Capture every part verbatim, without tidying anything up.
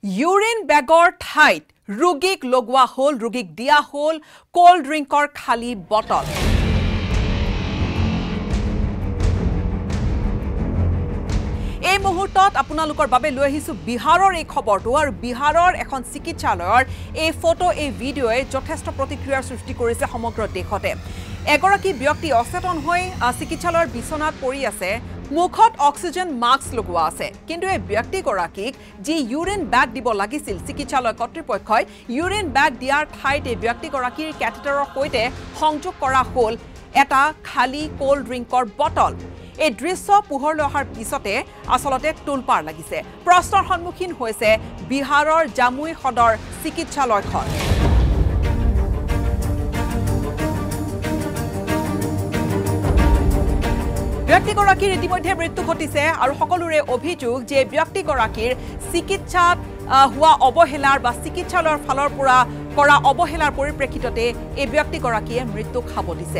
urine বেগৰ ঠাইত ৰোগীক লগোৱা হল ৰোগীক দিয়া হল কোল্ড ড্ৰিংকৰ খালি বটল এই মুহূৰ্তত আপোনালোকৰ বাবে লৈ আহিছো বিহাৰৰ এই খবৰটো আৰু বিহাৰৰ এখন চিকিৎসালয়ৰ এই ফটো এই ভিডিঅ'য়ে যথেষ্ট প্ৰতিক্ৰিয়াৰ সৃষ্টি কৰিছে সমগ্ৰ দেশতে এগৰাকী ব্যক্তি অচেতন হৈ চিকিৎসালয়ৰ বিছনাত পৰি আছে মুখত অক্সিজেন মাস্ক লগোৱা আছে কিন্তু এই ব্যক্তিগৰাকীক যি ইউৰিন বেগ দিব লাগিছিল চিকিৎসালয় কৰ্তৃপক্ষই ইউৰিন বেগ দিয়াৰ ঠাইত এই ব্যক্তিগৰাকীৰ ক্যাথেটাৰৰ সৈতে সংযোগ কৰা হল এটা খালি কোল্ড ড্ৰিংকৰ বটল এই দৃশ্য পোহৰলৈ অহাৰ পিছতে আসলতে টুলপাৰ লাগিছে প্ৰশ্নৰ সন্মুখীন হৈছে বিহাৰৰ জামুই সদৰ চিকিৎসালয়খন ব্যক্তিগৰাকীৰ ইতিমধ্যে মৃত্যু ঘটিছে আৰু সকলোৰে অভিযোগ যে ব্যক্তিগৰাকীৰ চিকিৎসাত হোৱা অৱহেলাৰ বা চিকিৎসালয়ৰ ফালৰ পৰা কৰা অৱহেলাৰ পৰিপ্ৰেক্ষিততে এই ব্যক্তিগৰাকীয়ে মৃত্যু খাব দিছে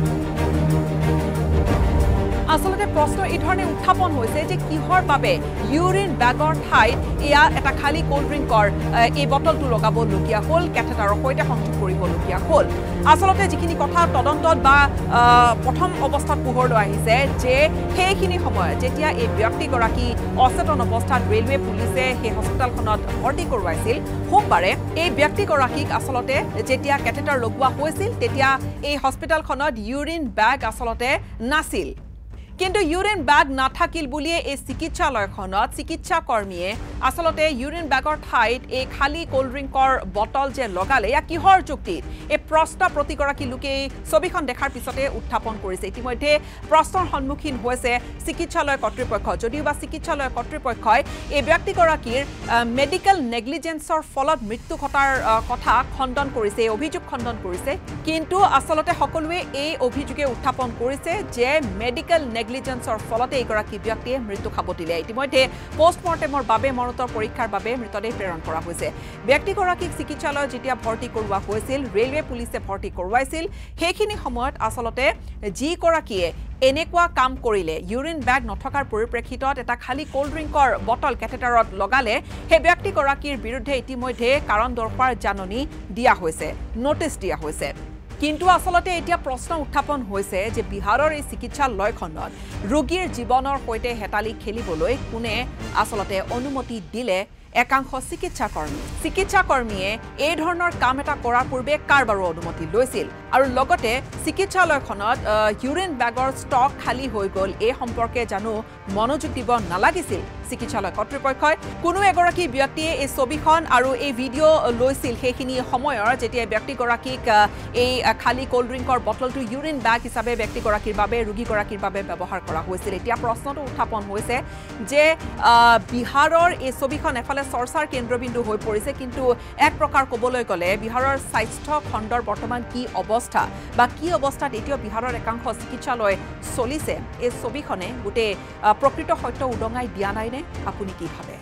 আসলতে প্ৰশ্ন এই ধৰণে উত্থাপন হৈছে যে কিহৰ বাবে ইউৰিন বেগৰ ঠাইত এয়া এটা খালি কোল্ড ড্ৰিংকৰ এই বটলটো লগাবলগীয়া হ'ল ক্যাথেটাৰৰ সৈতে সংযোগ কৰিবলগীয়া হ'ল আসলতে যিখিনি কথা তদন্তত বা প্ৰথম অৱস্থাত পোহৰলৈ আহিছে যে সেইখিনি সময়ত যেতিয়া এই ব্যক্তিগৰাকী অচেতন অৱস্থাত ৰেলৱে পুলিচে সেই হস্পিটেলখনত ভৰ্তি কৰোৱাইছিল সোমবাৰে এই ব্যক্তিগৰাকীক আসলতে যেতিয়া ক্যাথেটাৰ লগোৱা হৈছিল তেতিয়া এই হস্পিটেলখনত ইউৰিন বেগ আসলতে নাছিল কিন্তু ইউৰিন বেগ নাথাকিল বুলিয়ে এই চিকিৎসালয়খনত চিকিৎসা কৰ্মীয়ে আসলতে ইউৰিন বেগৰ ঠাইত এই খালি কোল্ড ড্ৰিংকৰ বটল যে লগালে ইয়া কিহৰ যুক্তিত এই প্ৰশ্ন প্ৰতিগৰাকী লোকে ছবিখন দেখাৰ পিছতে উত্থাপন কৰিছে ইতিমধ্যে প্ৰশ্নৰ সন্মুখীন হৈছে চিকিৎসালয় কৰ্তৃপক্ষ যদিও বা চিকিৎসালয় কৰ্তৃপক্ষই এই ব্যক্তিগৰাকীৰ মেডিকেল নেগলিজেন্সৰ ফলত মৃত্যু ঘটাৰ কথা খণ্ডন কৰিছে এই অভিযোগ খণ্ডন কৰিছে কিন্তু আসলতে সকলোৱে এই অভিযোগে উত্থাপন কৰিছে যে মেডিকেল নেগলিজেন্সৰ ফলতে এগৰাকী ব্যক্তিয়ে মৃত্যু খাব দিলে ইতিমধ্যে পোষ্টমৰ্টেমৰ বাবে মৰণোত্তৰ পৰীক্ষাৰ বাবে মৃতদেহ প্ৰেৰণ কৰা হৈছে ব্যক্তিগৰাকীক চিকিৎসালয়ত যেতিয়া ভৰ্তি কৰোৱা হৈছিল ৰেলৱে পুলিচে ভৰ্তি কৰোৱাইছিল সেইখিনি সময়ত আসলতে যি গৰাকীয়ে এনেকুৱা কাম কৰিলে ইউৰিন বেগ নথকাৰ পৰিপ্ৰেক্ষিতত এটা খালি কোল্ড ড্ৰিংকৰ বটল ক্যাথেটাৰত লগালে সেই ব্যক্তিগৰাকীৰ বিৰুদ্ধে ইতিমধ্যে কাৰণ দৰ্শাৰ জাননী দিয়া হৈছে নোটিছ দিয়া হৈছে কিন্তু আসলতে এতিয়া প্ৰশ্ন উত্থাপন হৈছে যে বিহাৰৰ এই চিকিৎসালয়খনত ৰোগীৰ জীৱনৰ সৈতে হেতালি খেলিবলৈ কোনে আসলতে অনুমতি দিলে একাংশ চিকিৎসা কৰ্মী চিকিৎসা কৰ্মীয়ে এই ধৰণৰ কাম এটা কৰাৰ পূৰ্বে কাৰবাৰো অনুমতি লৈছিল আৰু লগতে চিকিৎসালয়খনত ইউৰিন বেগৰ ষ্টক খালি হৈ গ'ল এই সম্পৰ্কে জানো মনোযোগ দিব নালাগিছিল চিকিৎসালয় কৰ্তৃপক্ষই কোনো এগৰাকী ব্যক্তিয়ে এই ছবিখন আৰু এই ভিডিঅ' লৈছিল সেইখিনি সময়ৰ যেতিয়া ব্যক্তিগৰাকীক এই খালি কোল্ড ড্ৰিংকৰ বটলটো ইউৰিন বেগ হিচাপে ব্যক্তিগৰাকীৰ বাবে ৰোগীগৰাকীৰ বাবে ব্যৱহাৰ কৰা হৈছিল এতিয়া প্ৰশ্নটো উত্থাপন হৈছে যে বিহাৰৰ এই ছবিখন এফালে চৰ্চাৰ কেন্দ্ৰবিন্দু হৈ পৰিছে কিন্তু এক প্ৰকাৰ ক'বলৈ গ'লে বিহাৰৰ স্বাস্থ্য খণ্ডৰ বৰ্তমান কি অৱস্থা বা কি অৱস্থাত এতিয়া বিহাৰৰ একাংশ চিকিৎসালয় চলিছে এই ছবিখনে গোটেই প্ৰকৃত সত্য উদঙাই দিয়া নাই নে আপুনি কি ভাবে